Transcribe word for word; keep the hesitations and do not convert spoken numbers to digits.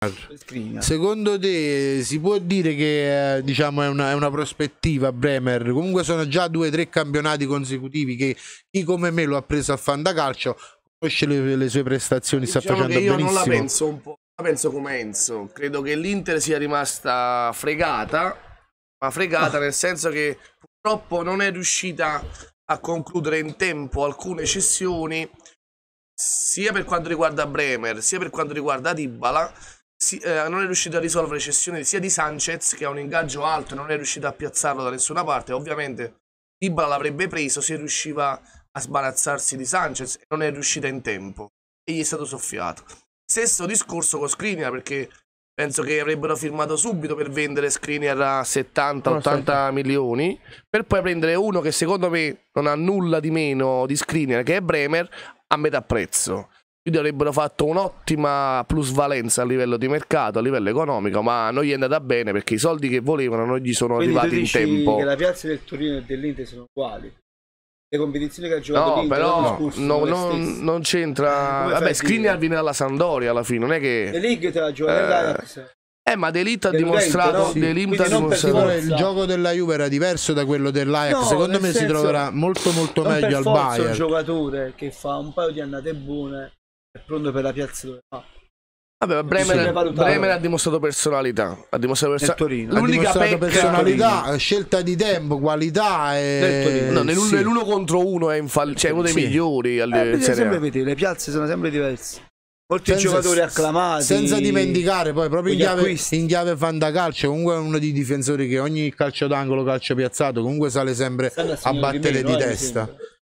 Secondo te si può dire che eh, diciamo è una, è una prospettiva Bremer? Comunque sono già due o tre campionati consecutivi che chi come me lo ha preso a fantacalcio conosce le, le sue prestazioni, sta diciamo facendo che io benissimo. non la penso un po', la penso come Enzo. Credo che l'Inter sia rimasta fregata, ma fregata ah. nel senso che purtroppo non è riuscita a concludere in tempo alcune cessioni, sia per quanto riguarda Bremer, sia per quanto riguarda Dybala. Si, eh, non è riuscito a risolvere cessioni sia di Sanchez, che ha un ingaggio alto e non è riuscito a piazzarlo da nessuna parte. Ovviamente Dybala l'avrebbe preso se riusciva a sbarazzarsi di Sanchez e non è riuscita in tempo e gli è stato soffiato. Stesso discorso con Skriniar, perché penso che avrebbero firmato subito per vendere Skriniar a settanta ottanta milioni, per poi prendere uno che secondo me non ha nulla di meno di Skriniar, che è Bremer, a metà prezzo. Quindi avrebbero fatto un'ottima plusvalenza a livello di mercato, a livello economico, ma non gli è andata bene perché i soldi che volevano non gli sono Quindi arrivati in tempo. Che la piazza del Torino e dell'Inter sono uguali. Le competizioni che ha giocato no, l'Inter però l'anno scorso no, non, non c'entra. Eh, Vabbè, Skriniar viene dalla Sampdoria alla fine, non è che De Ligt te la gioca nell'Ajax. Eh, ma De Ligt ha dimostrato, no? De Ligt ha dimostrato... il gioco della Juve era diverso da quello dell'Ajax. No, secondo me senso, si troverà molto molto meglio al Bayern. Un giocatore che fa un paio di annate buone è pronto per la piazza dove fa. Vabbè, Bremer, Bremer ha dimostrato personalità, ha dimostrato personalità. L'unica personalità, scelta di tempo, qualità e... no, nell'uno sì. contro uno è infallibile, cioè uno dei sì. migliori alle eh, sempre vedere, le piazze sono sempre diverse. Molti senza, giocatori acclamati, senza dimenticare poi proprio in chiave, in chiave fantacalcio, comunque è uno dei difensori che ogni calcio d'angolo, calcio piazzato comunque sale sempre a battere meno, di eh, testa.